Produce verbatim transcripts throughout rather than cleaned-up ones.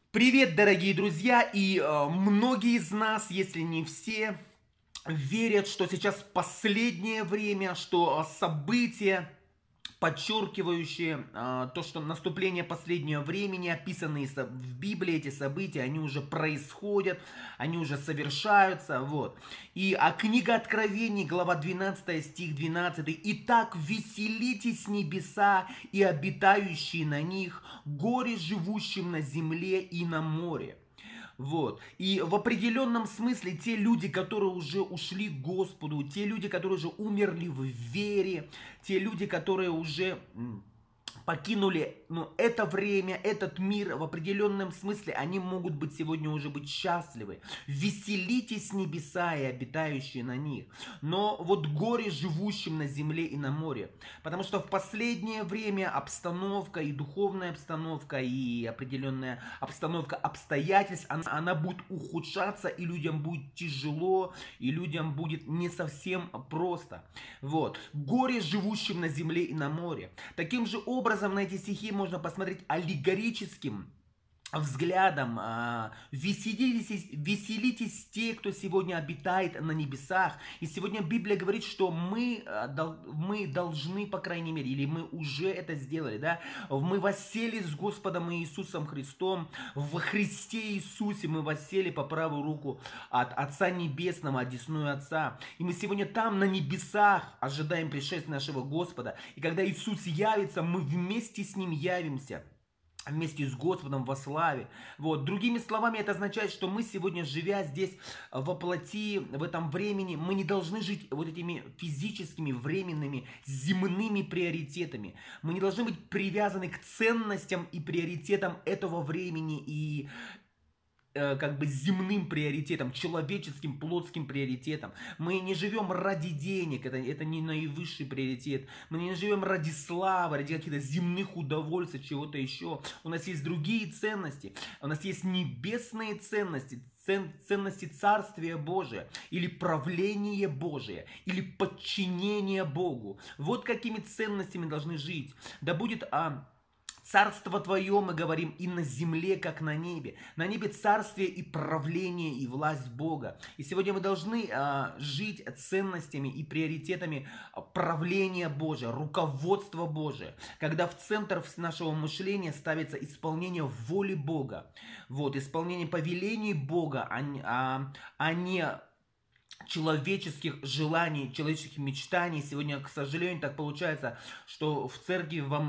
Привет, дорогие друзья! И э, многие из нас, если не все, верят, что сейчас последнее время, что э, события, подчеркивающие э, то, что наступление последнего времени, описанные со- в Библии эти события, они уже происходят, они уже совершаются, вот. И а книга Откровений, глава двенадцатая, стих двенадцатый. «Итак, веселитесь небеса и обитающие на них, горе живущим на земле и на море». Вот. И в определенном смысле те люди, которые уже ушли к Господу, те люди, которые уже умерли в вере, те люди, которые уже м, покинули ну, это время, этот мир, в определенном смысле, они могут быть сегодня уже быть счастливы. Веселитесь небеса и обитающие на них. Но вот горе живущим на земле и на море. Потому что в последнее время обстановка и духовная обстановка, и определенная обстановка обстоятельств, она, она будет ухудшаться, и людям будет тяжело, и людям будет не совсем просто. Вот. Горе живущим на земле и на море. Таким же образом, на эти стихи можно посмотреть аллегорическим взглядом. Веселитесь, веселитесь те, кто сегодня обитает на небесах. И сегодня Библия говорит, что мы, мы должны, по крайней мере, или мы уже это сделали, да? Мы воссели с Господом Иисусом Христом. В Христе Иисусе мы воссели по правую руку от Отца Небесного, одесную Отца. И мы сегодня там, на небесах, ожидаем пришествия нашего Господа. И когда Иисус явится, мы вместе с Ним явимся. Вместе с Господом во славе. Вот. Другими словами, это означает, что мы сегодня, живя здесь во плоти, в этом времени, мы не должны жить вот этими физическими, временными, земными приоритетами. Мы не должны быть привязаны к ценностям и приоритетам этого времени и как бы земным приоритетом, человеческим, плотским приоритетом. Мы не живем ради денег, это, это не наивысший приоритет. Мы не живем ради славы, ради каких-то земных удовольствий, чего-то еще. У нас есть другие ценности, у нас есть небесные ценности, цен, ценности Царствия Божия, или правление Божие, или подчинение Богу. Вот какими ценностями должны жить. Да будет... А, Царство Твое, мы говорим, и на земле, как на небе. На небе царствие и правление, и власть Бога. И сегодня мы должны а, жить ценностями и приоритетами правления Божия, руководства Божия. Когда в центр нашего мышления ставится исполнение воли Бога. Вот, исполнение повелений Бога, а, а, а не... человеческих желаний, человеческих мечтаний. Сегодня, к сожалению, так получается, что в церкви, в,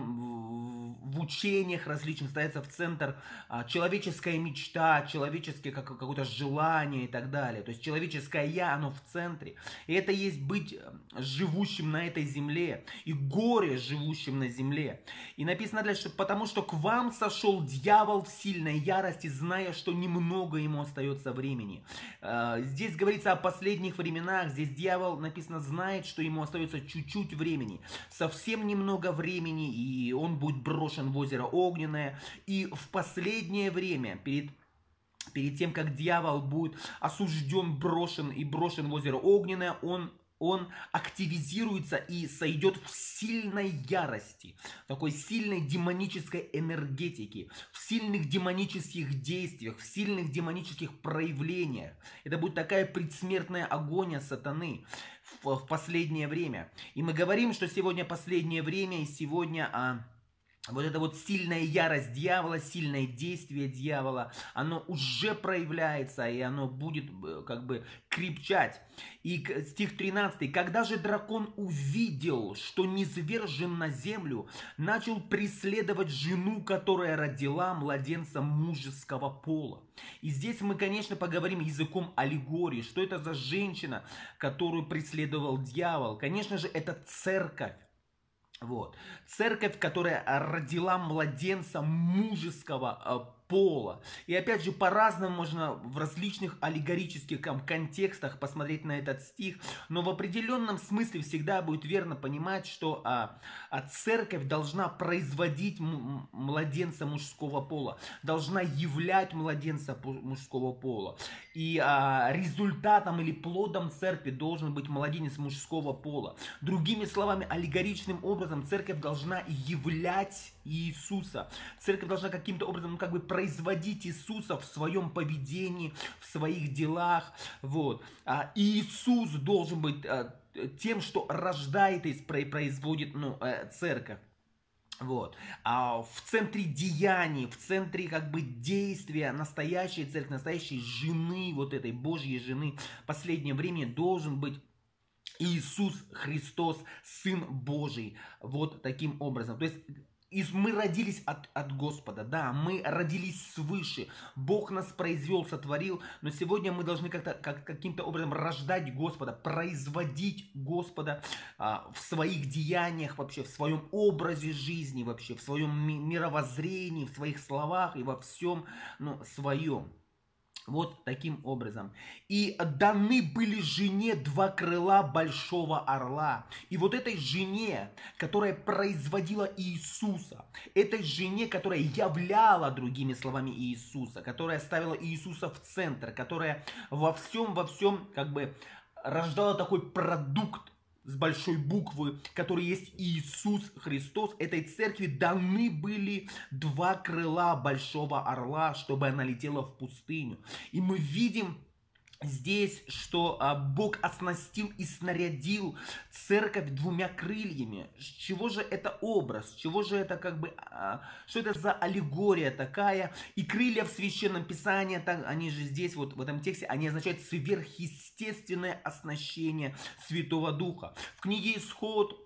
в учениях различных ставится в центр а, человеческая мечта, человеческое как, какое-то желание и так далее. То есть человеческое «я», оно в центре. И это есть быть живущим на этой земле и горе живущим на земле. И написано дальше, потому что к вам сошел дьявол в сильной ярости, зная, что немного ему остается времени. А, здесь говорится о последних временах. Здесь дьявол, написано, знает, что ему остается чуть-чуть времени. Совсем немного времени, и он будет брошен в озеро огненное. И в последнее время, перед перед тем, как дьявол будет осужден, брошен и брошен в озеро огненное, он он активизируется и сойдет в сильной ярости, в такой сильной демонической энергетике, в сильных демонических действиях, в сильных демонических проявлениях. Это будет такая предсмертная агония сатаны в, в последнее время. И мы говорим, что сегодня последнее время, и сегодня... А, Вот эта вот сильная ярость дьявола, сильное действие дьявола, оно уже проявляется, и оно будет как бы крепчать. И стих тринадцатый. «Когда же дракон увидел, что низвержен на землю, начал преследовать жену, которая родила младенца мужеского пола». И здесь мы, конечно, поговорим языком аллегории. Что это за женщина, которую преследовал дьявол? Конечно же, это церковь. Вот. Церковь, которая родила младенца мужеского пола. И опять же, по-разному можно в различных аллегорических контекстах посмотреть на этот стих. Но в определенном смысле всегда будет верно понимать, что а, а церковь должна производить младенца мужского пола. Должна являть младенца мужского пола. И а, результатом или плодом церкви должен быть младенец мужского пола. Другими словами, аллегоричным образом церковь должна являть Иисуса. Церковь должна каким-то образом, ну, как бы производить Иисуса в своем поведении, в своих делах. Вот. А Иисус должен быть а, тем, что рождает и производит, ну, церковь. Вот. А в центре деяний, в центре как бы действия настоящей церкви, настоящей жены, вот этой Божьей жены в последнее время должен быть Иисус Христос, Сын Божий. Вот таким образом. То есть мы родились от, от Господа, да, мы родились свыше. Бог нас произвел, сотворил, но сегодня мы должны как-то, как, каким-то образом рождать Господа, производить Господа а, в своих деяниях, вообще в своем образе жизни, вообще в своем мировоззрении, в своих словах и во всем, ну, своем. Вот таким образом. И даны были жене два крыла большого орла. И вот этой жене, которая производила Иисуса, этой жене, которая являла, другими словами, Иисуса, которая ставила Иисуса в центр, которая во всем, во всем как бы рождала такой продукт с большой буквы, который есть Иисус Христос, этой церкви даны были два крыла большого орла, чтобы она летела в пустыню. И мы видим здесь, что а, Бог оснастил и снарядил церковь двумя крыльями. Чего же это образ? Чего же это как бы... А, что это за аллегория такая? И крылья в Священном Писании, так, они же здесь, вот в этом тексте, они означают сверхъестественное оснащение Святого Духа. В книге Исход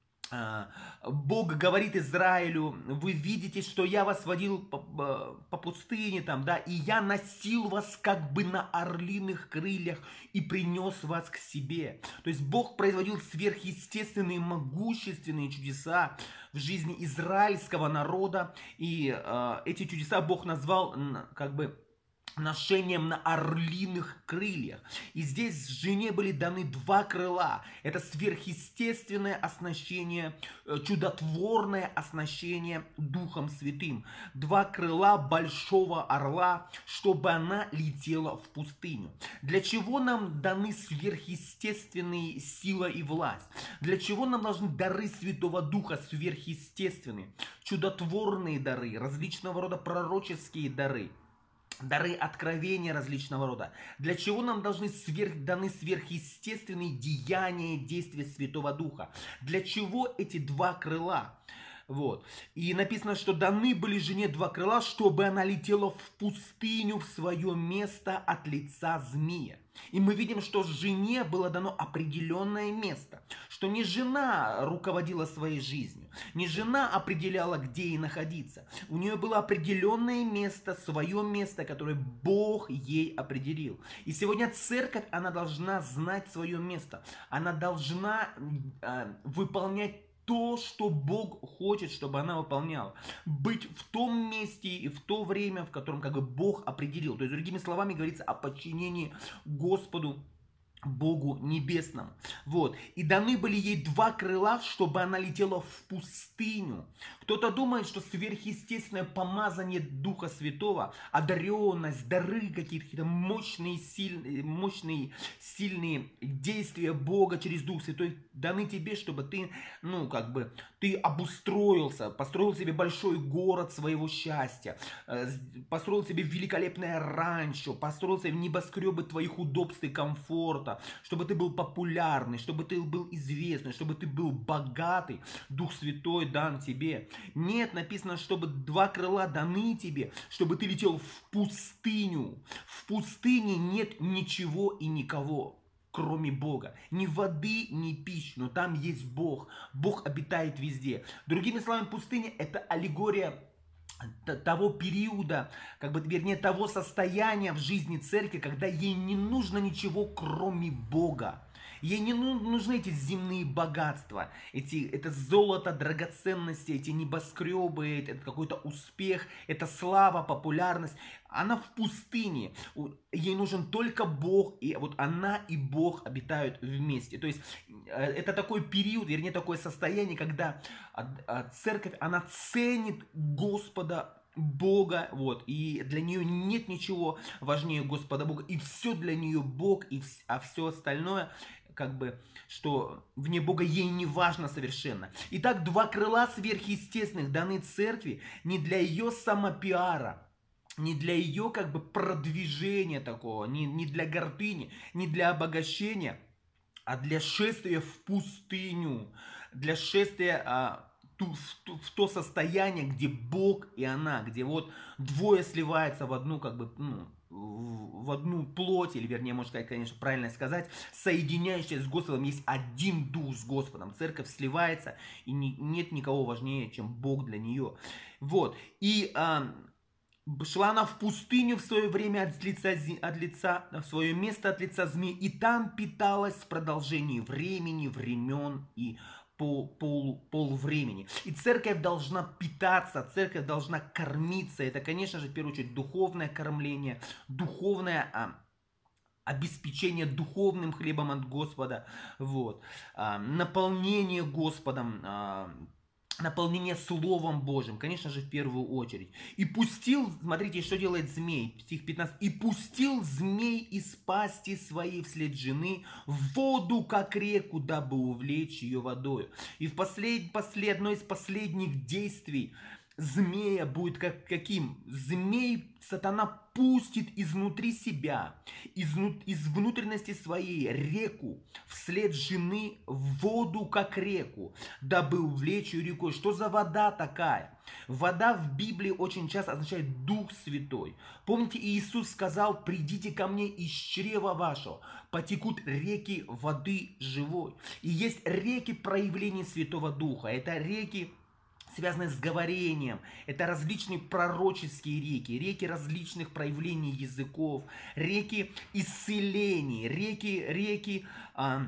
Бог говорит Израилю: вы видите, что я вас водил по, по пустыне, там, да, и я носил вас как бы на орлиных крыльях и принес вас к себе. То есть Бог производил сверхъестественные, могущественные чудеса в жизни израильского народа, и э, эти чудеса Бог назвал как бы ношением на орлиных крыльях. И здесь жене были даны два крыла. Это сверхъестественное оснащение, чудотворное оснащение Духом Святым. Два крыла большого орла, чтобы она летела в пустыню. Для чего нам даны сверхъестественные сила и власть? Для чего нам должны дары Святого Духа сверхъестественные? Чудотворные дары, различного рода пророческие дары, дары откровения различного рода. Для чего нам должны сверх, даны сверхъестественные деяния, действия Святого Духа? Для чего эти два крыла? Вот. И написано, что даны были жене два крыла, чтобы она летела в пустыню, в свое место от лица змея. И мы видим, что жене было дано определенное место, что не жена руководила своей жизнью, не жена определяла, где ей находиться. У нее было определенное место, свое место, которое Бог ей определил. И сегодня церковь, она должна знать свое место, она должна э, выполнять то, что Бог хочет, чтобы она выполняла. Быть в том месте и в то время, в котором как бы Бог определил. То есть, другими словами, говорится о подчинении Господу, Богу Небесному. Вот. И даны были ей два крыла, чтобы она летела в пустыню. Кто-то думает, что сверхъестественное помазание Духа Святого, одаренность, дары какие-то, какие-то мощные, сильные, мощные, сильные действия Бога через Дух Святой даны тебе, чтобы ты, ну, как бы, ты обустроился, построил себе большой город своего счастья, построил себе великолепное ранчо, построил себе небоскребы твоих удобств и комфорта, чтобы ты был популярный, чтобы ты был известный, чтобы ты был богатый. Дух Святой дан тебе. Нет, написано, чтобы два крыла даны тебе, чтобы ты летел в пустыню. В пустыне нет ничего и никого, кроме Бога. Ни воды, ни пищи, но там есть Бог. Бог обитает везде. Другими словами, пустыня — это аллегория того периода, как бы, вернее, того состояния в жизни церкви, когда ей не нужно ничего, кроме Бога. Ей не нужны эти земные богатства, эти, это золото, драгоценности, эти небоскребы, это какой-то успех, это слава, популярность. Она в пустыне, ей нужен только Бог, и вот она и Бог обитают вместе. То есть это такой период, вернее, такое состояние, когда церковь, она ценит Господа Бога, вот, и для нее нет ничего важнее Господа Бога, и все для нее Бог, и, а все остальное, как бы, что вне Бога ей не важно совершенно. Итак, два крыла сверхъестественных даны церкви не для ее самопиара, не для ее как бы продвижения такого, не, не для гордыни, не для обогащения, а для шествия в пустыню, для шествия а, ту, в, ту, в то состояние, где Бог и она, где вот двое сливаются в одну как бы, ну, в одну плоть, или вернее, можно сказать, конечно, правильно сказать, соединяющаяся с Господом, есть один дух с Господом. Церковь сливается, и не, нет никого важнее, чем Бог для нее. Вот, и а, шла она в пустыню в свое время от лица, от лица, в свое место от лица змей, и там питалась в продолжении времени, времен и пол, пол, полвремени. И церковь должна питаться, церковь должна кормиться. Это, конечно же, в первую очередь, духовное кормление, духовное а, обеспечение духовным хлебом от Господа, вот, а, наполнение Господом, а, наполнение Словом Божьим, конечно же, в первую очередь. И пустил, смотрите, что делает змей, стих пятнадцать. И пустил змей из пасти своей вслед жены в воду, как реку, дабы увлечь ее водою. И в послед, послед, одно из последних действий змея будет как, каким? Змей сатана пустит изнутри себя, изнут, из внутренности своей реку, вслед жены в воду, как реку, дабы увлечь ее рекой. Что за вода такая? Вода в Библии очень часто означает Дух Святой. Помните, Иисус сказал: придите ко мне из чрева вашего, потекут реки воды живой. И есть реки проявления Святого Духа. Это реки, связанные с говорением, это различные пророческие реки, реки различных проявлений языков, реки исцелений, реки, реки а,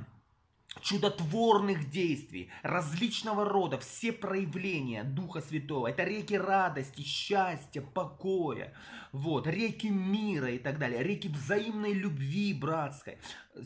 чудотворных действий, различного рода, все проявления Духа Святого. Это реки радости, счастья, покоя, вот, реки мира и так далее, реки взаимной любви братской.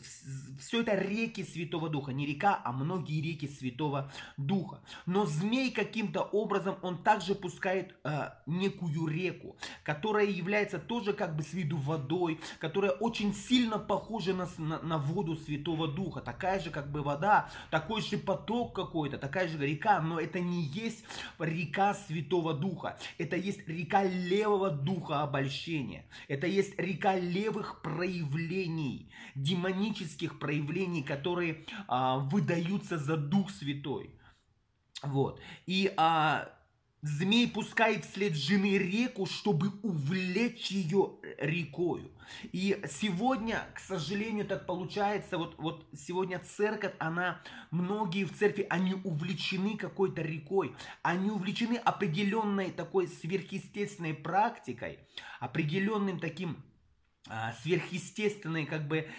Все это реки Святого Духа, не река, а многие реки Святого Духа. Но змей каким-то образом, он также пускает э, некую реку, которая является тоже как бы с виду водой, которая очень сильно похожа на, на, на воду Святого Духа. Такая же как бы вода, такой же поток какой-то, такая же река, но это не есть река Святого Духа. Это есть река левого духа обольщения. Это есть река левых проявлений, демонических проявлений, которые а, выдаются за Дух Святой. Вот. И а, змей пускает вслед жены реку, чтобы увлечь ее рекою. И сегодня, к сожалению, так получается, вот, вот сегодня церковь, она, многие в церкви, они увлечены какой-то рекой, они увлечены определенной такой сверхъестественной практикой, определенным таким сверхъестественной, как бы,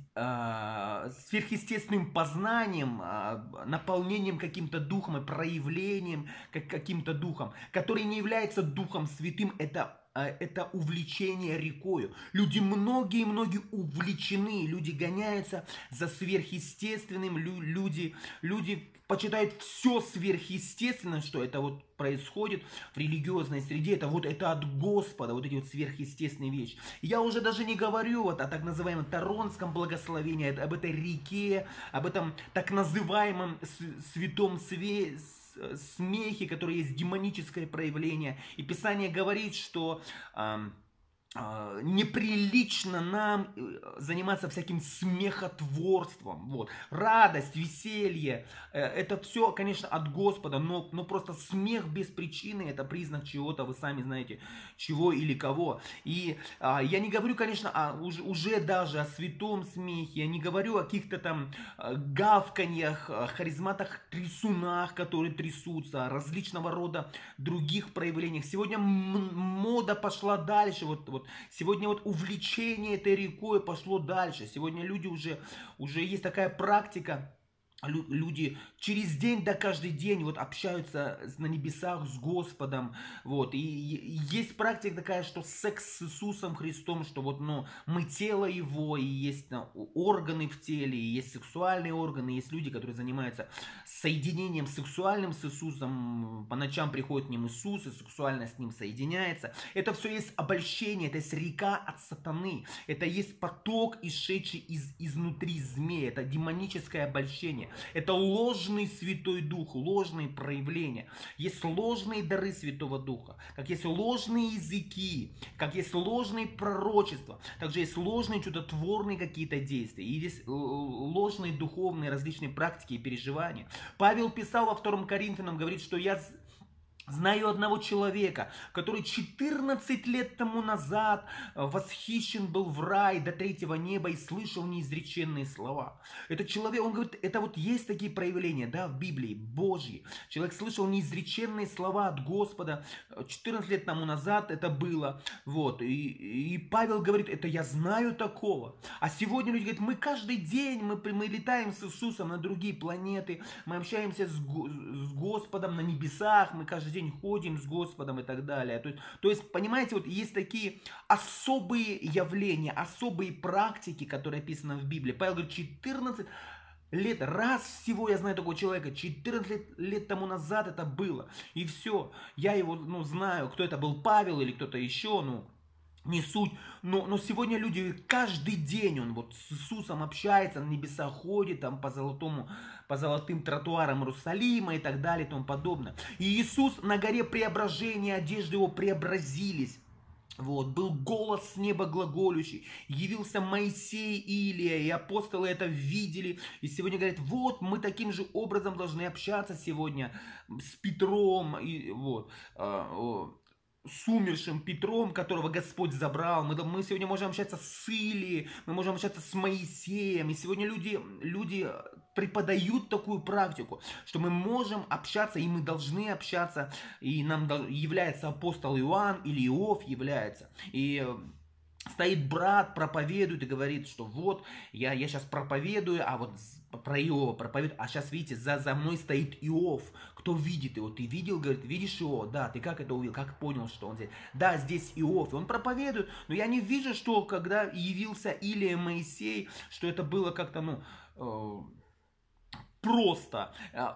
э, сверхъестественным познанием, э, наполнением каким-то духом и проявлением как, каким-то духом, который не является Духом Святым, это, э, это увлечение рекою. Люди, многие-многие увлечены, люди гоняются за сверхъестественным, лю, люди, люди почитают все сверхъестественное, что это вот происходит в религиозной среде, это вот это от Господа, вот эти вот сверхъестественные вещи. Я уже даже не говорю вот о так называемом Торонском благословении, об этой реке, об этом так называемом святом све... смехе, который есть демоническое проявление. И Писание говорит, что э, э, неприлично нам заниматься всяким смехотворством. Вот. Радость, веселье, э, это все, конечно, от Господа, но, но просто смех без причины — это признак чего-то, вы сами знаете, чего или кого. И э, я не говорю, конечно, о, уже, уже даже о святом смехе, я не говорю о каких-то там э, гавканьях, э, харизматах, трясунах, которые трясутся, различного рода других проявлениях. Сегодня мода пошла дальше, вот, вот сегодня вот увлечение этой рекой пошло дальше. Сегодня люди уже, уже есть такая практика Люди через день, да каждый день вот общаются на небесах с Господом, вот, и есть практика такая, что секс с Иисусом Христом, что вот, ну, мы тело Его, и есть ну, органы в теле, и есть сексуальные органы, есть люди, которые занимаются соединением сексуальным с Иисусом, по ночам приходит к ним Иисус, и сексуально с Ним соединяется. Это все есть обольщение, это есть река от сатаны, это есть поток, исшедший из, изнутри змеи, это демоническое обольщение. Это ложный Святой Дух, ложные проявления. Есть ложные дары Святого Духа, как есть ложные языки, как есть ложные пророчества, также есть ложные чудотворные какие-то действия, и есть ложные духовные различные практики и переживания. Павел писал во втором Коринфянам, говорит, что я... знаю одного человека, который четырнадцать лет тому назад восхищен был в рай до третьего неба и слышал неизреченные слова. Этот человек, он говорит, это вот есть такие проявления, да, в Библии, Божьи. Человек слышал неизреченные слова от Господа, четырнадцать лет тому назад это было, вот. И, и Павел говорит, это я знаю такого. А сегодня люди говорят, мы каждый день, мы, мы летаем с Иисусом на другие планеты, мы общаемся с, с Господом на небесах, мы каждый день ходим с Господом и так далее. То есть, то есть, понимаете, вот есть такие особые явления, особые практики, которые описаны в Библии. Павел говорит, четырнадцать лет, раз всего я знаю такого человека, четырнадцать лет, лет тому назад это было. И все, я его, ну, знаю, кто это был, Павел или кто-то еще, ну, не суть, но, но сегодня люди, каждый день он вот с Иисусом общается, на небеса ходит, там по золотому, по золотым тротуарам Иерусалима и так далее и тому подобное. И Иисус на горе преображения, одежды его преобразились. Вот, был голос с неба глаголющий, явился Моисей и Илия, и апостолы это видели, и сегодня говорят, вот мы таким же образом должны общаться сегодня с Петром, и вот, с умершим Петром, которого Господь забрал. Мы, мы сегодня можем общаться с Илией, мы можем общаться с Моисеем. И сегодня люди, люди преподают такую практику, что мы можем общаться, и мы должны общаться. И нам является апостол Иоанн, или Иов является. И стоит брат, проповедует и говорит, что вот, я, я сейчас проповедую, а вот про Иова проповедую, а сейчас, видите, за, за мной стоит Иов. Кто видит его? Ты видел, говорит, видишь Иова? Да, ты как это увидел? Как понял, что он здесь? Да, здесь Иов. И он проповедует, но я не вижу, что когда явился Илия, Моисей, что это было как-то, ну, э, просто.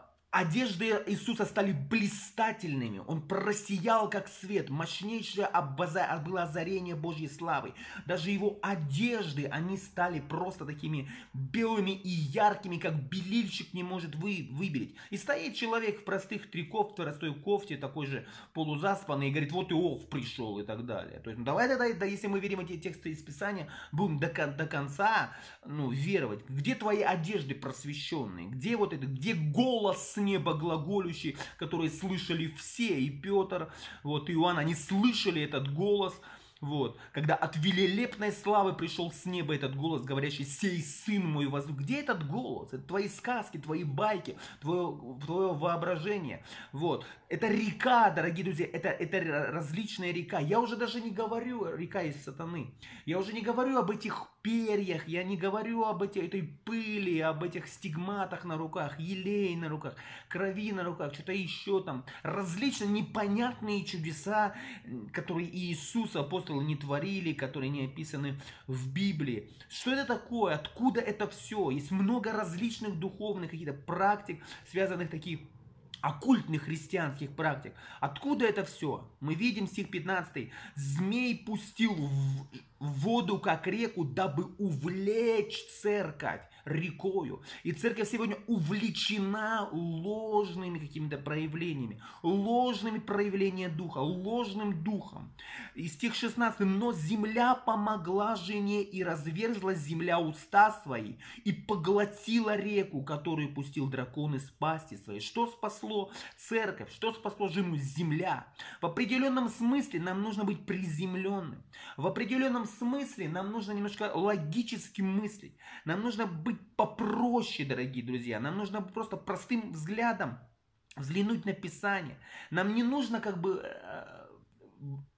Одежды Иисуса стали блистательными, Он просиял как свет, мощнейшее было озарение Божьей славы. Даже Его одежды, они стали просто такими белыми и яркими, как белильщик не может вы, выбелить. И стоит человек в простых триков, в простой кофте, такой же полузаспанный, и говорит, вот Иов пришел и так далее. То есть, ну, давай тогда, да, если мы верим эти тексты из Писания, будем до, до конца, ну, веровать. Где твои одежды просвещенные? Где вот это, где голос с неба глаголющий, который слышали все, и Петр, вот, и Иоанн, они слышали этот голос, вот, когда от великолепной славы пришел с неба этот голос, говорящий, сей сын мой возлюбленный. Где этот голос? Это твои сказки, твои байки, твое, твое воображение, вот. Это река, дорогие друзья, это, это различная река. Я уже даже не говорю, река из сатаны. Я уже не говорю об этих перьях, я не говорю об этой, этой пыли, об этих стигматах на руках, елей на руках, крови на руках, что-то еще там. Различные непонятные чудеса, которые Иисус, апостолы не творили, которые не описаны в Библии. Что это такое? Откуда это все? Есть много различных духовных каких-то практик, связанных таких оккультных христианских практик. Откуда это все? Мы видим стих пятнадцатый. Змей пустил в воду, как реку, дабы увлечь церковь рекою. И церковь сегодня увлечена ложными какими-то проявлениями, ложными проявлениями духа, ложным духом. И стих шестнадцатый. Но земля помогла жене, и разверзла земля уста свои, и поглотила реку, которую пустил дракон из пасти своей. Что спасло церковь? Что спасло жену? Земля. В определенном смысле нам нужно быть приземленным. В определенном смысле нам нужно немножко логически мыслить. Нам нужно быть попроще, дорогие друзья. Нам нужно просто простым взглядом взглянуть на Писание. Нам не нужно как бы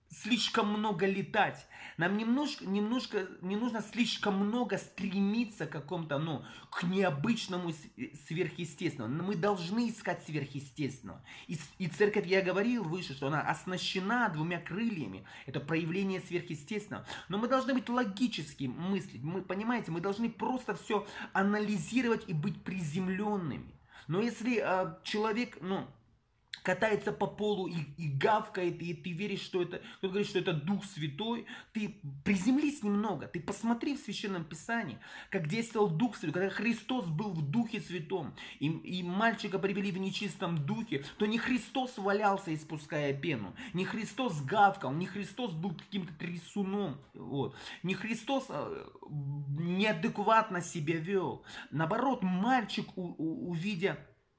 слишком много летать. Нам немножко, немножко, не нужно слишком много стремиться к какому-то, ну, к необычному сверхъестественному. Мы должны искать сверхъестественного. И, и церковь, я говорил выше, что она оснащена двумя крыльями. Это проявление сверхъестественного. Но мы должны быть логически мыслить. Мы, понимаете, мы должны просто все анализировать и быть приземленными. Но если э, человек, ну, катается по полу и, и гавкает, и ты веришь, что это, кто говорит, что это Дух Святой, ты приземлись немного, ты посмотри в Священном Писании, как действовал Дух Святой, когда Христос был в Духе Святом, и, и мальчика привели в нечистом духе, то не Христос валялся, испуская пену, не Христос гавкал, не Христос был каким-то трясуном, вот, не Христос э, неадекватно себя вел, наоборот, мальчик, у, у, увидя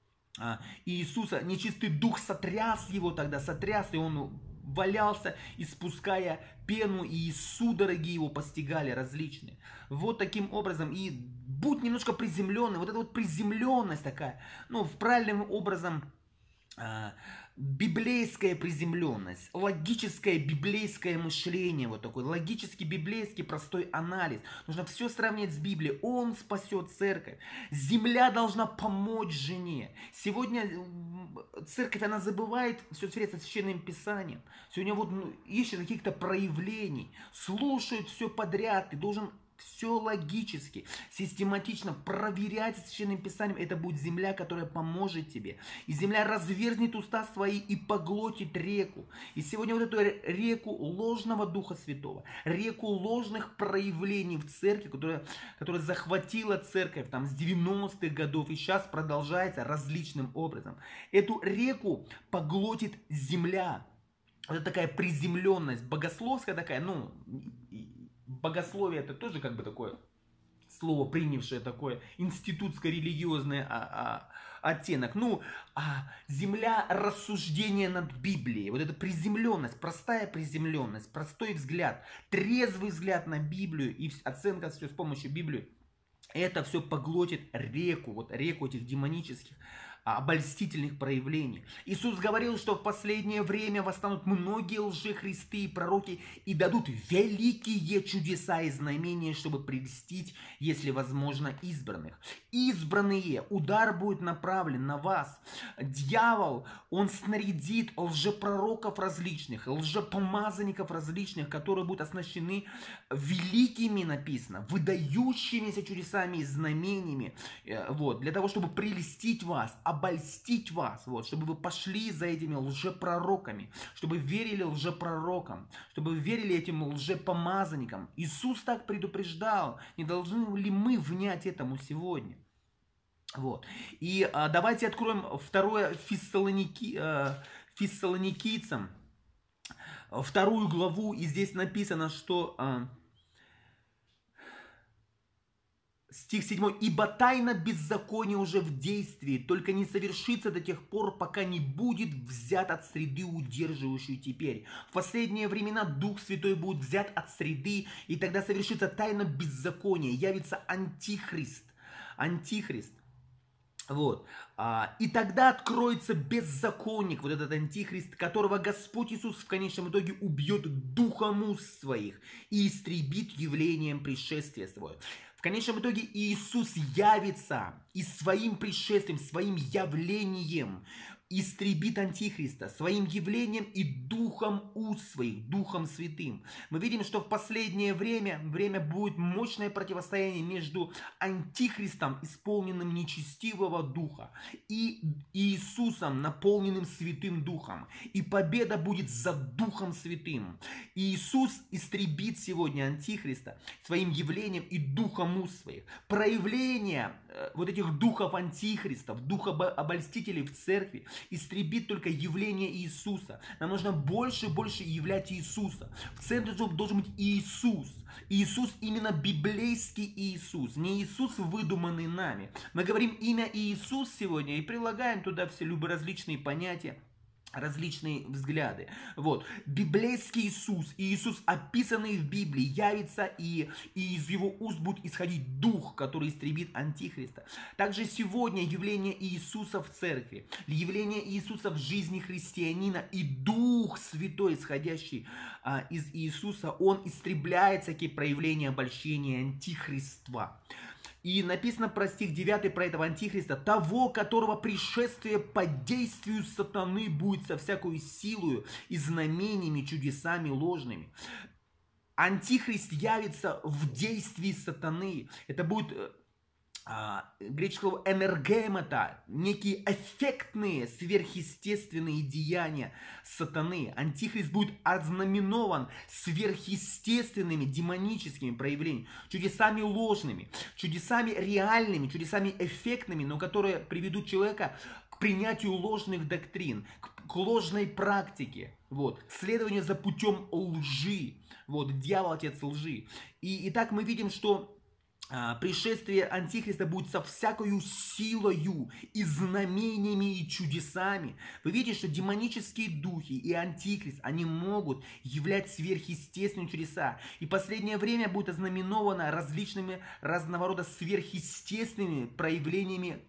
Иисуса, нечистый дух сотряс его тогда, сотряс, и он валялся, испуская пену, и судороги его постигали различные. Вот таким образом, и будь немножко приземленный, вот эта вот приземленность такая, ну, в правильным образом, а, библейская приземленность, логическое библейское мышление, вот такой логический библейский простой анализ. Нужно все сравнить с Библией. Он спасет церковь. Земля должна помочь жене. Сегодня церковь, она забывает все сфере со Священным Писанием. Сегодня вот ну, ищет каких-то проявлений, слушает все подряд. Ты должен все логически, систематично проверять Священным Писанием. Это будет земля, которая поможет тебе. И земля разверзнет уста свои и поглотит реку. И сегодня вот эту реку ложного Духа Святого, реку ложных проявлений в церкви, которая, которая захватила церковь там, с девяностых годов и сейчас продолжается различным образом. Эту реку поглотит земля. Вот это такая приземленность, богословская такая, ну... Богословие это тоже как бы такое слово, принявшее такое институтско-религиозный а, а, оттенок. Ну, а земля рассуждения над Библией. Вот эта приземленность, простая приземленность, простой взгляд, трезвый взгляд на Библию и оценка все с помощью Библии. Это все поглотит реку, вот реку этих демонических, обольстительных проявлений. Иисус говорил, что в последнее время восстанут многие лжехристы и пророки и дадут великие чудеса и знамения, чтобы прельстить, если возможно, избранных. Избранные, удар будет направлен на вас. Дьявол, он снарядит лжепророков различных, лжепомазанников различных, которые будут оснащены великими, написано, выдающимися чудесами и знамениями, вот, для того, чтобы прельстить вас, обольстить вас, вот, чтобы вы пошли за этими лжепророками, чтобы верили лжепророкам, чтобы верили этим лжепомазанникам. Иисус так предупреждал. Не должны ли мы внять этому сегодня? Вот. И а, давайте откроем второе Фессалоники, а, Фессалоникийцам, вторую главу, и здесь написано, что... А, Стих седьмой. «Ибо тайна беззакония уже в действии, только не совершится до тех пор, пока не будет взят от среды, удерживающей теперь». В последние времена Дух Святой будет взят от среды, и тогда совершится тайна беззакония, явится Антихрист. Антихрист. Вот. И тогда откроется беззаконник, вот этот антихрист, которого Господь Иисус в конечном итоге убьет духом уст своих и истребит явлением пришествия своего. В конечном итоге Иисус явится и своим пришествием, своим явлением истребит Антихриста, своим явлением и духом уст своих, Духом Святым. Мы видим, что в последнее время, время будет мощное противостояние между Антихристом, исполненным нечестивого духа, и Иисусом, наполненным Святым Духом. И победа будет за Духом Святым. И Иисус истребит сегодня Антихриста своим явлением и духом уст своих. Проявление э, вот этих духов Антихристов, духа обольстителей в церкви, истребит только явление Иисуса. Нам нужно больше и больше являть Иисуса. В центре должен быть Иисус. Иисус именно библейский Иисус, не Иисус, выдуманный нами. Мы говорим имя Иисус сегодня и прилагаем туда все любые различные понятия. различные взгляды. Вот. Библейский Иисус, и Иисус, описанный в Библии, явится, и, и из его уст будет исходить дух, который истребит Антихриста. Также сегодня явление Иисуса в церкви, явление Иисуса в жизни христианина и Дух Святой, исходящий а, из Иисуса, он истребляет всякие проявления обольщения антихриства. И написано про стих девятый, про этого антихриста: того, которого пришествие по действию сатаны будет со всякой силою и знамениями, чудесами ложными. Антихрист явится в действии сатаны. Это будет а, греческого энергемата, некие эффектные, сверхъестественные деяния сатаны. Антихрист будет ознаменован сверхъестественными, демоническими проявлениями, чудесами ложными, чудесами реальными, чудесами эффектными, но которые приведут человека к принятию ложных доктрин, к, к ложной практике, вот, к следованию за путем лжи. Вот, дьявол, отец лжи. И, и так мы видим, что пришествие Антихриста будет со всякою силою и знамениями и чудесами. Вы видите, что демонические духи и Антихрист, они могут являть сверхъестественные чудеса. И последнее время будет ознаменовано различными разного рода сверхъестественными проявлениями,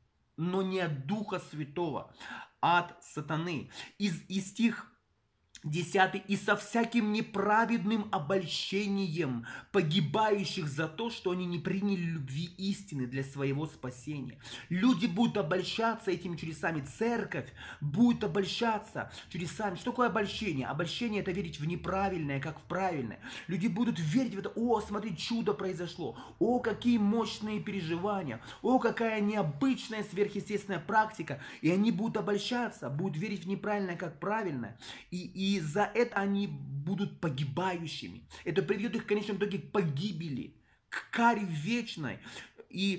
но не от Духа Святого, а от сатаны. Из, из стих десятый. И со всяким неправедным обольщением погибающих за то, что они не приняли любви истины для своего спасения. Люди будут обольщаться этими чудесами. Церковь будет обольщаться чудесами. Что такое обольщение? Обольщение — это верить в неправильное, как в правильное. Люди будут верить в это. О, смотри, чудо произошло. О, какие мощные переживания. О, какая необычная сверхъестественная практика. И они будут обольщаться, будут верить в неправильное, как правильное. И, и И за это они будут погибающими. Это приведет их в конечном итоге к погибели, к каре вечной. И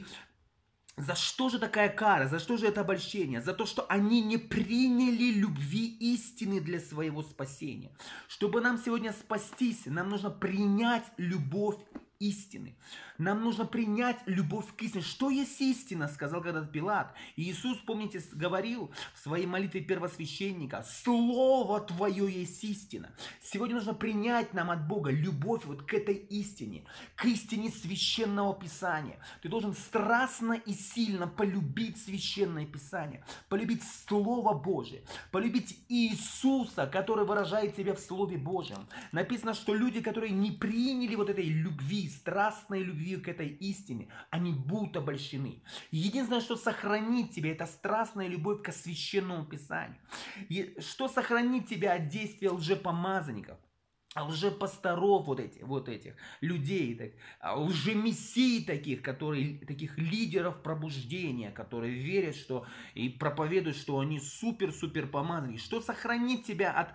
за что же такая кара? За что же это обольщение? За то, что они не приняли любви истины для своего спасения. Чтобы нам сегодня спастись, нам нужно принять любовь истины. Нам нужно принять любовь к истине. Что есть истина, сказал когда-то Пилат. И Иисус, помните, говорил в своей молитве первосвященника: Слово Твое есть истина. Сегодня нужно принять нам от Бога любовь вот к этой истине, к истине Священного Писания. Ты должен страстно и сильно полюбить Священное Писание, полюбить Слово Божие, полюбить Иисуса, который выражает себя в Слове Божьем. Написано, что люди, которые не приняли вот этой любви, страстной любви к этой истине, они будут обольщены. Единственное, что сохранит тебя, это страстная любовь к Священному Писанию. И что сохранит тебя от действия лжепомазанников, лжепасторов, вот этих, вот этих людей, так, лжемессий таких, которые, таких лидеров пробуждения, которые верят, что и проповедуют, что они супер-супер помазанники. Что сохранит тебя от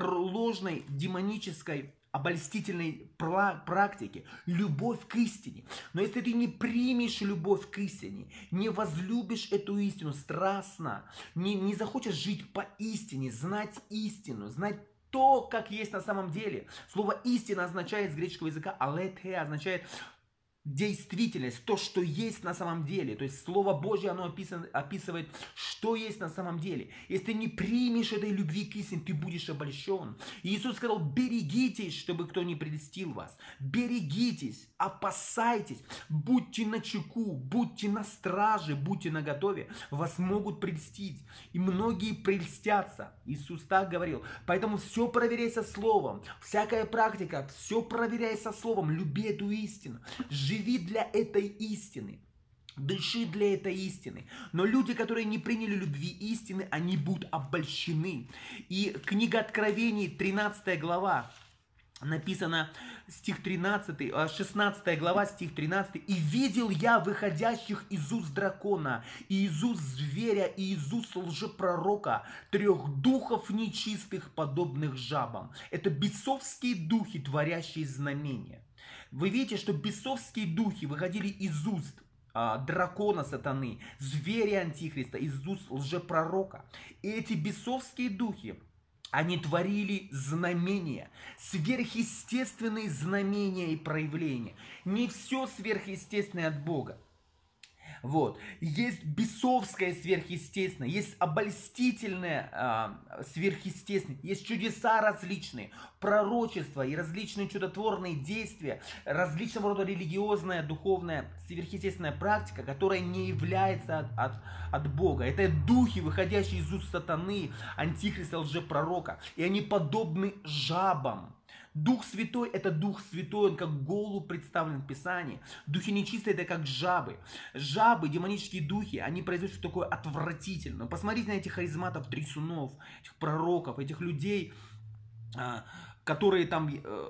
ложной демонической обольстительной практики? Любовь к истине. Но если ты не примешь любовь к истине, не возлюбишь эту истину страстно, не, не захочешь жить по истине, знать истину, знать то, как есть на самом деле. Слово истина означает с греческого языка алетhe, означает действительность, то, что есть на самом деле. То есть Слово Божье, оно описано, описывает, что есть на самом деле. Если ты не примешь этой любви к истине, ты будешь обольщен. И Иисус сказал: берегитесь, чтобы кто не прельстил вас. Берегитесь, опасайтесь, будьте начеку, будьте на страже, будьте наготове. Вас могут прельстить. И многие прельстятся. Иисус так говорил. Поэтому все проверяй со Словом. Всякая практика, все проверяй со Словом. Люби эту истину. Живи для этой истины. Дыши для этой истины. Но люди, которые не приняли любви истины, они будут обольщены. И книга Откровений, тринадцатая глава, написано, стих тринадцатый, шестнадцатая глава, стих тринадцатый. «И видел я выходящих из уст дракона, и из уст зверя, и из уст лжепророка, трех духов нечистых, подобных жабам». Это бесовские духи, творящие знамения. Вы видите, что бесовские духи выходили из уст а, дракона сатаны, зверя антихриста, из уст лжепророка. И эти бесовские духи, они творили знамения, сверхъестественные знамения и проявления. Не все сверхъестественное от Бога. Вот. Есть бесовское сверхъестественное, есть обольстительное э, сверхъестественное, есть чудеса различные, пророчества и различные чудотворные действия, различного рода религиозная, духовная, сверхъестественная практика, которая не является от, от, от Бога. Это духи, выходящие из уст сатаны, антихриста, лжепророка, и они подобны жабам. Дух Святой — это Дух Святой, он как голубь представлен в Писании. Духи нечистые — это как жабы. Жабы, демонические духи, они производят что такое отвратительное. Посмотрите на этих харизматов, трясунов, этих пророков, этих людей, которые там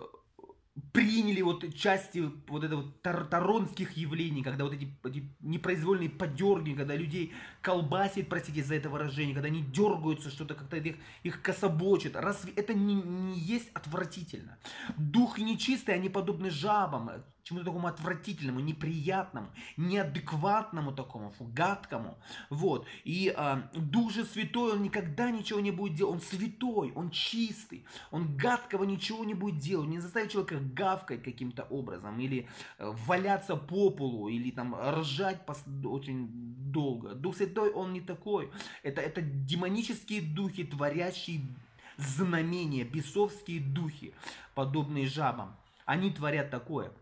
приняли вот части вот этого тар таронских явлений, когда вот эти, эти непроизвольные подергивания, когда людей колбасит, простите за это выражение, когда они дергаются, что-то как-то их, их кособочит. Разве это не, не есть отвратительно? Дух нечистый, они подобны жабам, чему-то такому отвратительному, неприятному, неадекватному такому, гадкому. Вот. И э, Дух же Святой, он никогда ничего не будет делать. Он святой, он чистый, он гадкого ничего не будет делать. Не заставит человека гавкать каким-то образом, или э, валяться по полу, или там ржать очень долго. Дух Святой, он не такой. Это, это демонические духи, творящие знамения, бесовские духи, подобные жабам. Они творят такое.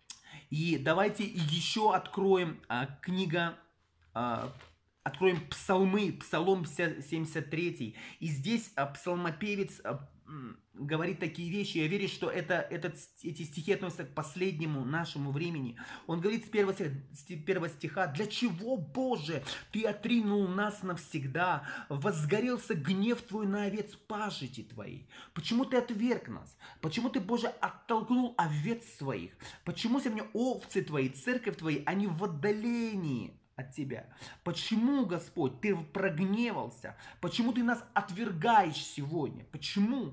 И давайте еще откроем а, книга, а, откроем Псалмы, Псалом семьдесят три. И здесь а, псалмопевец а, говорит такие вещи. Я верю, что это, этот, эти стихи относятся к последнему нашему времени. Он говорит с первого, с первого стиха: «Для чего, Боже, Ты отринул нас навсегда? Возгорелся гнев Твой на овец пажити Твоей. Почему Ты отверг нас? Почему Ты, Боже, оттолкнул овец своих? Почему сегодня овцы Твои, церковь Твоей, они в отдалении от Тебя? Почему, Господь, Ты прогневался? Почему Ты нас отвергаешь сегодня? Почему?»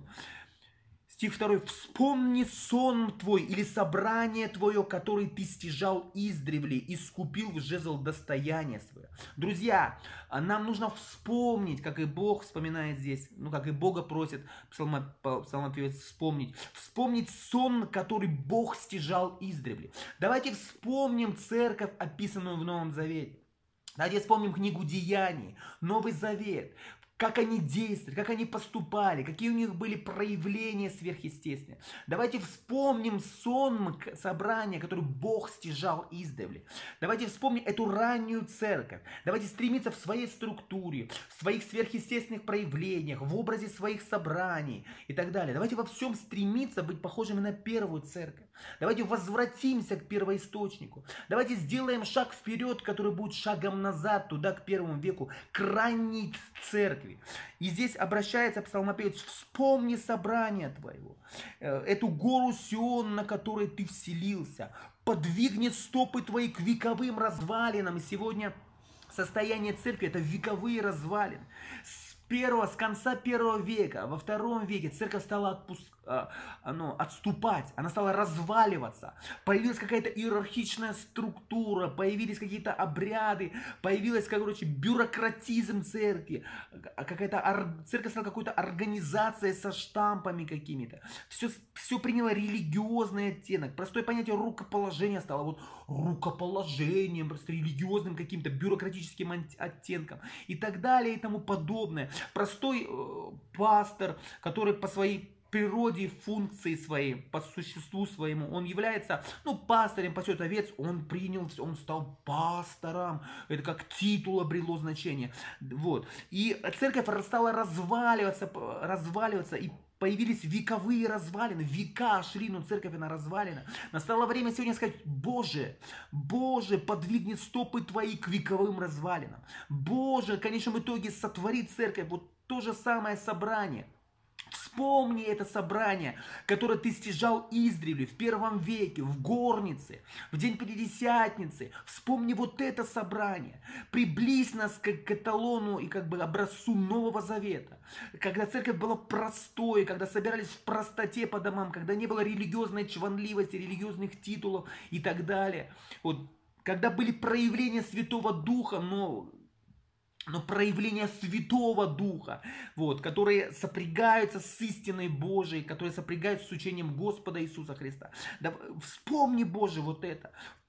Стих второй. «Вспомни сон твой или собрание твое, которое ты стяжал издревле и скупил в жезл достояние свое». Друзья, нам нужно вспомнить, как и Бог вспоминает здесь, ну как и Бога просит псалмопевец вспомнить. Вспомнить сон, который Бог стяжал издревле. Давайте вспомним церковь, описанную в Новом Завете. Давайте вспомним книгу Деяний, Новый Завет. Как они действовали, как они поступали, какие у них были проявления сверхъестественные. Давайте вспомним сон собрания, который Бог стяжал издавна. Давайте вспомним эту раннюю церковь. Давайте стремиться в своей структуре, в своих сверхъестественных проявлениях, в образе своих собраний и так далее. Давайте во всем стремиться быть похожими на первую церковь. Давайте возвратимся к первоисточнику. Давайте сделаем шаг вперед, который будет шагом назад, туда, к первому веку, к ранней церкви. И здесь обращается псалмопевец: «Вспомни собрание твоего, эту гору Сион, на которой ты вселился, подвигни стопы твои к вековым развалинам». И сегодня состояние церкви — это вековые развалины. С первого, с конца первого века, во втором веке церковь стала отпускать, ну, отступать, она стала разваливаться, появилась какая-то иерархичная структура, появились какие-то обряды, появилась, короче, бюрократизм церкви, какая-то церковь стала какой-то организацией со штампами какими-то, все, все приняло религиозный оттенок, простое понятие рукоположения стало вот рукоположением, просто религиозным каким-то бюрократическим оттенком и так далее и тому подобное. Простой э, пастор, который по своей природе, функции своей, по существу своему, он является, ну, пастырем, пасет овец, он принял, он стал пастором, это как титул обрело значение, вот, и церковь стала разваливаться, разваливаться, и появились вековые развалины, века шли, но церковь она развалина. Настало время сегодня сказать: Боже, Боже, подвигни стопы твои к вековым развалинам. Боже, в конечном итоге сотвори церковь, вот то же самое собрание. Вспомни это собрание, которое ты стяжал издревле в первом веке, в горнице, в день Пятидесятницы. Вспомни вот это собрание. Приблизь нас к эталону и как бы образцу Нового Завета. Когда церковь была простой, когда собирались в простоте по домам, когда не было религиозной чванливости, религиозных титулов и так далее. Вот, когда были проявления Святого Духа, но... но проявление Святого Духа, вот, которые сопрягаются с истиной Божией, которые сопрягаются с учением Господа Иисуса Христа. Да, вспомни, Боже, вот это.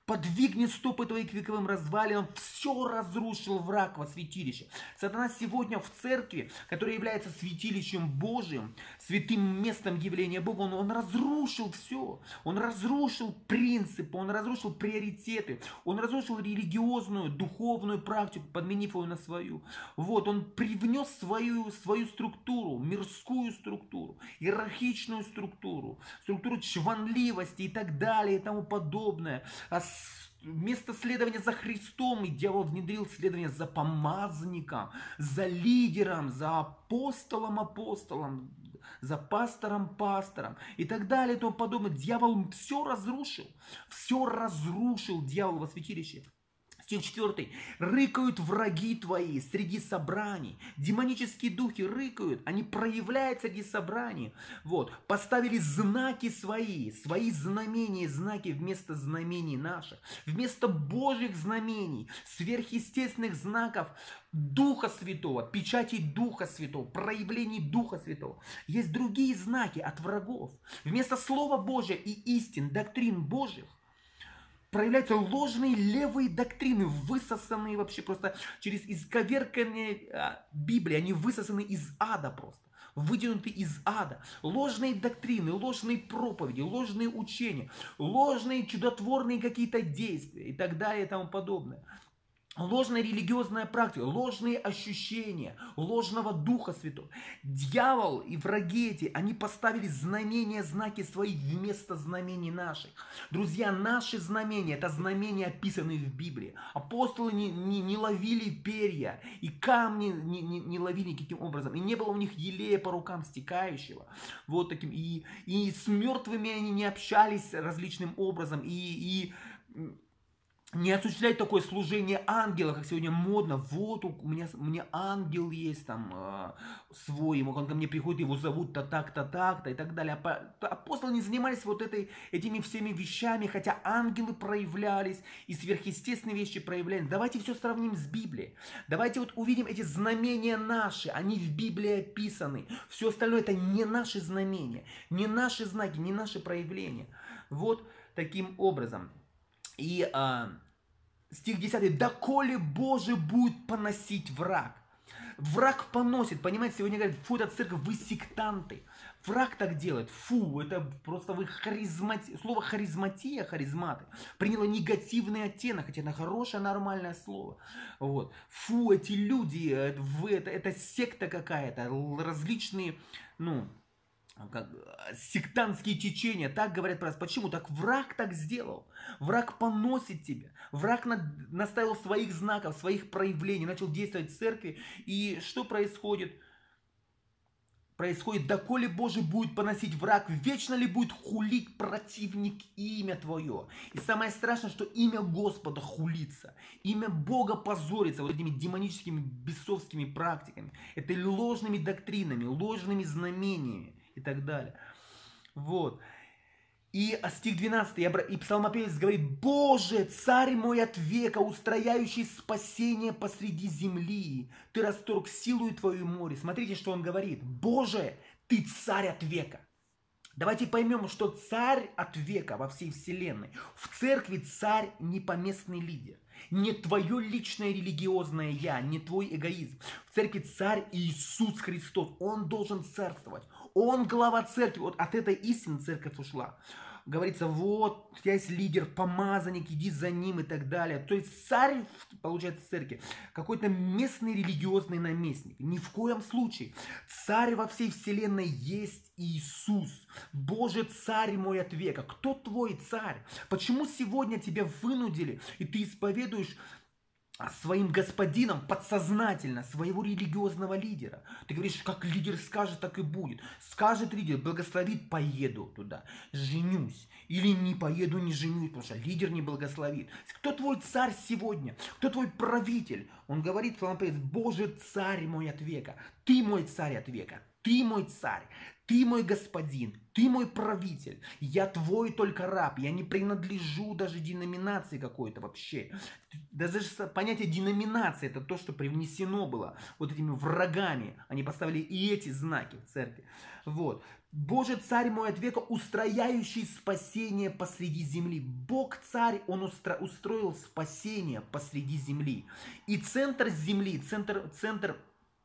подвигни стопы твои к вековым развалинам, все разрушил враг во святилище. Сатана сегодня в церкви, которая является святилищем Божьим, святым местом явления Бога, он, он разрушил все. Он разрушил принципы, он разрушил приоритеты, он разрушил религиозную, духовную практику, подменив ее на свою. Вот, он привнес свою, свою структуру, мирскую структуру, иерархичную структуру, структуру чванливости и так далее и тому подобное. А вместо следования за Христом и дьявол внедрил следование за помазанником, за лидером, за апостолом, апостолом, за пастором, пастором и так далее и тому подобное. Дьявол все разрушил, все разрушил дьявол во святилище. Стих четвёртый. Рыкают враги твои среди собраний. Демонические духи рыкают, они проявляются среди собраний. Вот. Поставили знаки свои, свои знамения, знаки вместо знамений наших. Вместо Божьих знамений, сверхъестественных знаков Духа Святого, печатей Духа Святого, проявлений Духа Святого. Есть другие знаки от врагов. Вместо Слова Божия и истин, доктрин Божьих, проявляются ложные левые доктрины, высосанные вообще просто через исковерканные Библии. Они высосаны из ада просто, вытянуты из ада. Ложные доктрины, ложные проповеди, ложные учения, ложные чудотворные какие-то действия и так далее и тому подобное. Ложная религиозная практика, ложные ощущения, ложного Духа Святого. Дьявол и враги эти, они поставили знамения, знаки свои вместо знамений наших. Друзья, наши знамения, это знамения, описанные в Библии. Апостолы не, не, не ловили перья, и камни не, не, не ловили никаким образом. И не было у них елея по рукам стекающего. Вот таким. И, и с мертвыми они не общались различным образом. И... и не осуществлять такое служение ангела, как сегодня модно. Вот у меня, у меня ангел есть там э, свой, он ко мне приходит, его зовут-то так-то, так-то и так далее. Апостолы не занимались вот этой, этими всеми вещами, хотя ангелы проявлялись и сверхъестественные вещи проявлялись. Давайте все сравним с Библией. Давайте вот увидим эти знамения наши, они в Библии описаны. Все остальное это не наши знамения, не наши знаки, не наши проявления. Вот таким образом. И а, стих десятый. «Доколе Боже будет поносить враг». Враг поносит, понимаете, сегодня говорят, фу, это церковь, вы сектанты. Враг так делает, фу, это просто вы харизмати... Слово харизматия, харизматы, приняло негативный оттенок, хотя это хорошее, нормальное слово. Вот. Фу, эти люди, вы, это, это секта какая-то, различные, ну... Как, сектантские течения, так говорят про нас. Почему? Так враг так сделал. Враг поносит тебя. Враг на, наставил своих знаков, своих проявлений, начал действовать в церкви. И что происходит? Происходит, доколе Боже будет поносить враг, вечно ли будет хулить противник имя Твое. И самое страшное, что имя Господа хулится, имя Бога позорится вот этими демоническими, бесовскими практиками, этой ложными доктринами, ложными знамениями и так далее. Вот. И стих двенадцатый, и псалмопевец говорит: «Боже, царь мой от века, устрояющий спасение посреди земли, ты расторг силу твою море». Смотрите, что он говорит. Боже, ты царь от века. Давайте поймем, что царь от века во всей вселенной. В церкви царь не поместный лидер. Не твое личное религиозное я, не твой эгоизм. В церкви царь Иисус Христос. Он должен царствовать. Он глава церкви. Вот от этой истины церковь ушла. Говорится, вот, у тебя есть лидер, помазанник, иди за ним и так далее. То есть царь, получается, в церкви, какой-то местный религиозный наместник. Ни в коем случае. Царь во всей вселенной есть Иисус. Боже, царь мой от века. Кто твой царь? Почему сегодня тебя вынудили, и ты исповедуешь своим господином подсознательно своего религиозного лидера? Ты говоришь, как лидер скажет, так и будет. Скажет лидер, благословит, поеду туда, женюсь. Или не поеду, не женюсь, потому что лидер не благословит. Кто твой царь сегодня? Кто твой правитель? Он говорит, Боже, царь мой от века. Ты мой царь от века. Ты мой царь. Ты мой господин, ты мой правитель, я твой только раб, я не принадлежу даже деноминации какой-то вообще. Даже понятие деноминации, это то, что привнесено было вот этими врагами, они поставили и эти знаки в церкви. Вот. Боже, царь мой от века, устрояющий спасение посреди земли. Бог царь, он устро, устроил спасение посреди земли. И центр земли, центр, центр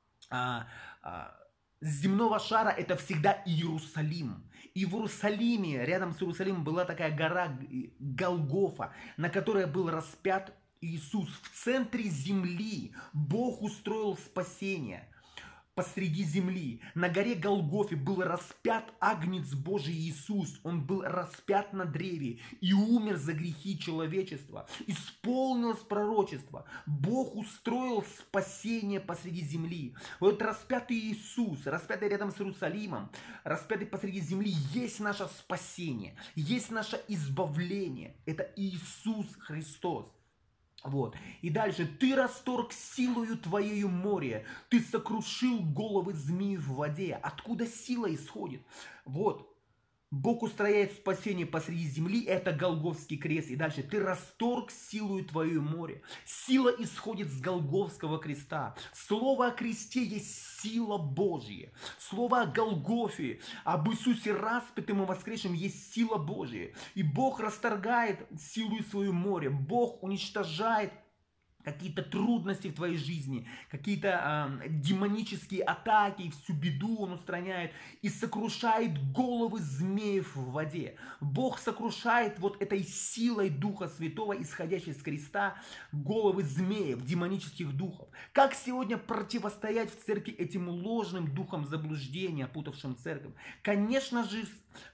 а, а, земного шара это всегда Иерусалим. И в Иерусалиме, рядом с Иерусалимом была такая гора Голгофа, на которой был распят Иисус. В центре земли Бог устроил спасение. Посреди земли, на горе Голгофе был распят Агнец Божий Иисус. Он был распят на древе и умер за грехи человечества. Исполнилось пророчество. Бог устроил спасение посреди земли. Вот распятый Иисус, распятый рядом с Иерусалимом, распятый посреди земли, есть наше спасение, есть наше избавление. Это Иисус Христос. Вот. И дальше. Ты расторг силою твоею море. Ты сокрушил головы змей в воде. Откуда сила исходит? Вот. Бог устрояет спасение посреди земли. Это Голгофский крест. И дальше. Ты расторг силою твоею море. Сила исходит с Голгофского креста. Слово о кресте есть сила Божья. Слово о Голгофе, об Иисусе распятым и воскресшем есть сила Божья. И Бог расторгает силу свою море. Бог уничтожает какие-то трудности в твоей жизни, какие-то э, демонические атаки, всю беду Он устраняет и сокрушает головы змеев в воде. Бог сокрушает вот этой силой Духа Святого, исходящей с креста, головы змеев, демонических духов. Как сегодня противостоять в церкви этим ложным духам заблуждения, опутавшим церковь? Конечно же,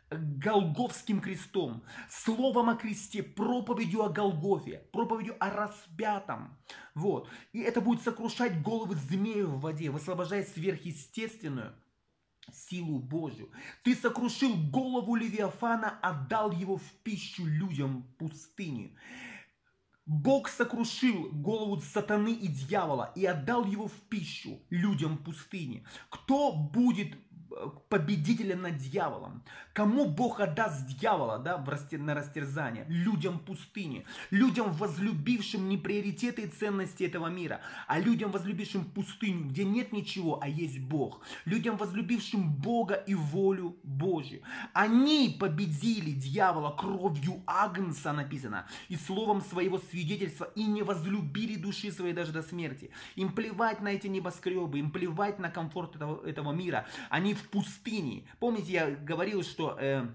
Голгофским крестом, словом о кресте, проповедью о Голгофе, проповедью о распятом. Вот. И это будет сокрушать головы змеев в воде, высвобождая сверхъестественную силу Божью. Ты сокрушил голову Левиафана, отдал его в пищу людям пустыни. Бог сокрушил голову сатаны и дьявола и отдал его в пищу людям пустыни. Кто будет победителем над дьяволом? Кому Бог отдаст дьявола, да, в растер... на растерзание? Людям пустыни. Людям, возлюбившим не приоритеты и ценности этого мира, а людям, возлюбившим пустыню, где нет ничего, а есть Бог. Людям, возлюбившим Бога и волю Божью. Они победили дьявола кровью Агнца, написано, и словом своего свидетельства, и не возлюбили души своей даже до смерти. Им плевать на эти небоскребы, им плевать на комфорт этого, этого мира. Они в пустыне. Помните, я говорил, что э,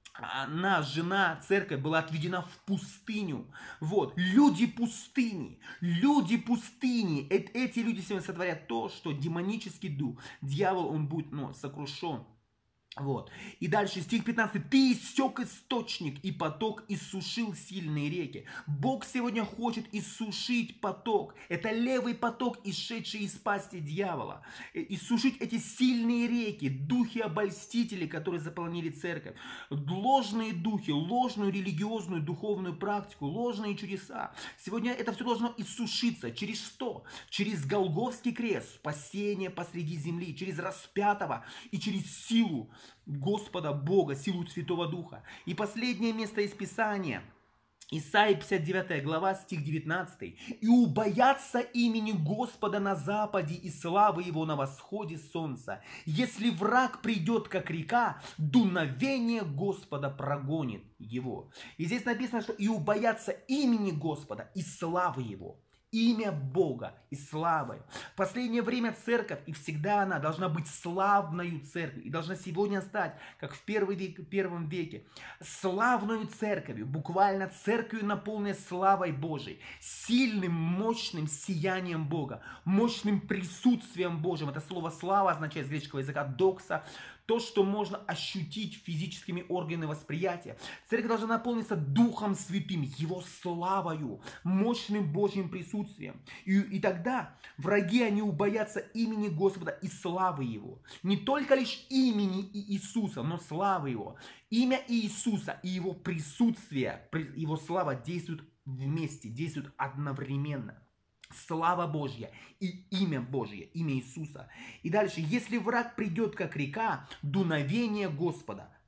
одна жена, церковь была отведена в пустыню. Вот, люди пустыни, люди пустыни. Э, эти люди сегодня сотворят то, что демонический дух, дьявол, он будет, ну, сокрушен. Вот. И дальше стих пятнадцатый. Ты иссек источник и поток, иссушил сильные реки. Бог сегодня хочет иссушить поток. Это левый поток, исшедший из пасти дьявола. Иссушить эти сильные реки, духи-обольстители, которые заполнили церковь. Ложные духи, ложную религиозную духовную практику, ложные чудеса. Сегодня это все должно иссушиться. Через что? Через Голгофский крест, спасение посреди земли, через распятого и через силу Господа Бога, силу Святого Духа. И последнее место из Писания. Исайя пятьдесят девятая глава, стих девятнадцатый. «И убоятся имени Господа на западе и славы Его на восходе солнца. Если враг придет, как река, дуновение Господа прогонит его». И здесь написано, что «и убоятся имени Господа и славы Его». Имя Бога и славой. В последнее время церковь, и всегда она должна быть славною церковью. И должна сегодня стать, как в первый век, первом веке, славною церковью. Буквально церковью, наполненной славой Божией. Сильным, мощным сиянием Бога. Мощным присутствием Божьим. Это слово слава означает с греческого языка докса. То, что можно ощутить физическими органами восприятия. Церковь должна наполниться Духом Святым, Его славою, мощным Божьим присутствием. И, и тогда враги, они убоятся имени Господа и славы Его. Не только лишь имени Иисуса, но славы Его. Имя Иисуса и Его присутствие, Его слава действуют вместе, действуют одновременно. Слава Божья и имя Божье, имя Иисуса. И дальше, если враг придет, как река, дуновение Господа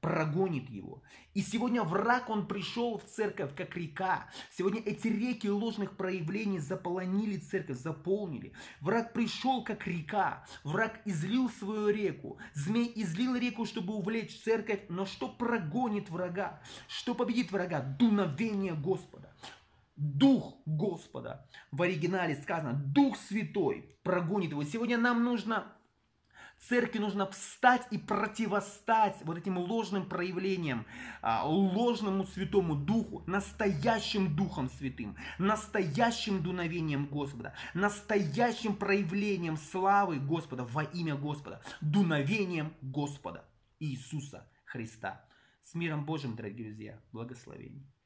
прогонит его. И сегодня враг, он пришел в церковь как река. Сегодня эти реки ложных проявлений заполонили церковь, заполнили. Враг пришел как река. Враг излил свою реку. Змей излил реку, чтобы увлечь церковь. Но что прогонит врага? Что победит врага? Дуновение Господа. Дух Господа. В оригинале сказано, Дух Святой прогонит его. Сегодня нам нужно... Церкви нужно встать и противостать вот этим ложным проявлениям, ложному Святому Духу, настоящим Духом Святым, настоящим дуновением Господа, настоящим проявлением славы Господа во имя Господа, дуновением Господа Иисуса Христа. С миром Божьим, дорогие друзья, благословений.